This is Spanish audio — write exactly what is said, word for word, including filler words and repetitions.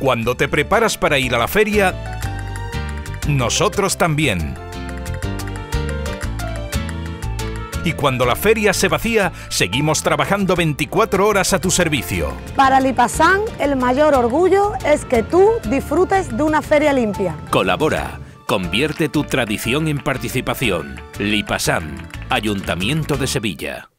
Cuando te preparas para ir a la feria, nosotros también. Y cuando la feria se vacía, seguimos trabajando veinticuatro horas a tu servicio. Para Lipasan, el mayor orgullo es que tú disfrutes de una feria limpia. Colabora, convierte tu tradición en participación. Lipasan, Ayuntamiento de Sevilla.